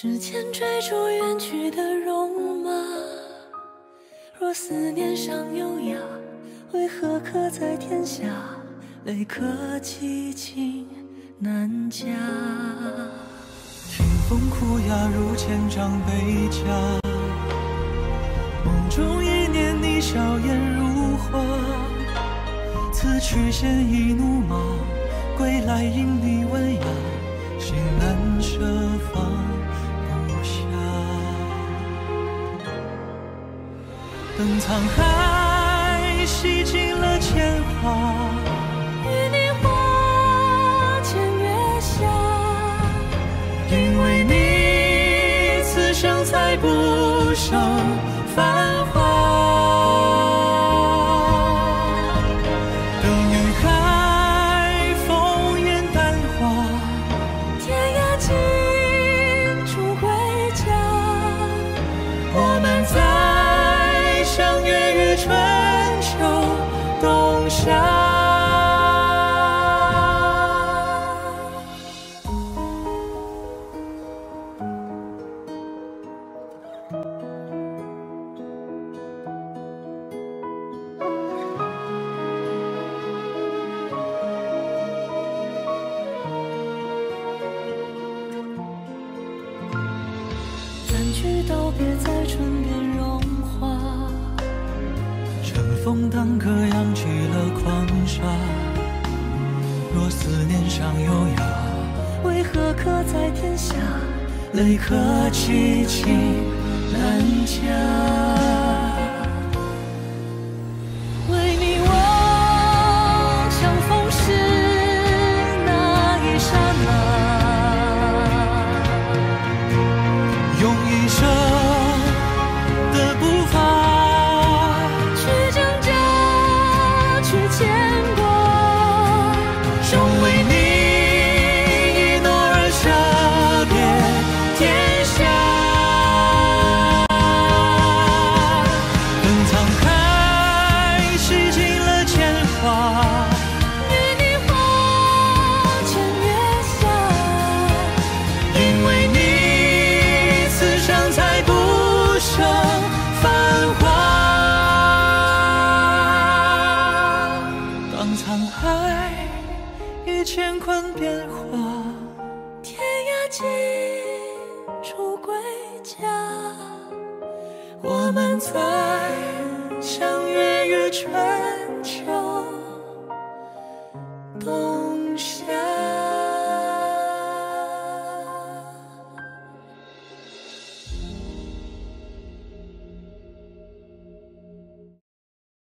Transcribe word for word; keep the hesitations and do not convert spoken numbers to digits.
时间追逐远去的戎马，若思念尚优雅，为何刻在天下？泪刻凄情难夹。 听风哭哑如千丈悲家，梦中一念你笑颜如花。此去现一怒马，归来因你文雅，心难舍放不下。等沧海洗尽了铅华， 与你花前月下， 因为你此生才不剩繁华。等云海烽烟淡化， 天涯尽处归家。 我们再相约于春秋冬夏。 三句道别在唇边融化， 乘风当歌扬起了狂沙。若思念尚优雅， 为何刻在天下？ 泪刻凄情难夹。 为你望相逢时那一刹那， 用一生的步伐去挣扎，去牵挂， 终为你一诺而舍别天下。等沧海洗尽了铅华， 与你花前月下， 因为你此生才不剩繁华。当沧海已乾坤变化， 天涯尽处归家。 我们再相约于春秋冬夏。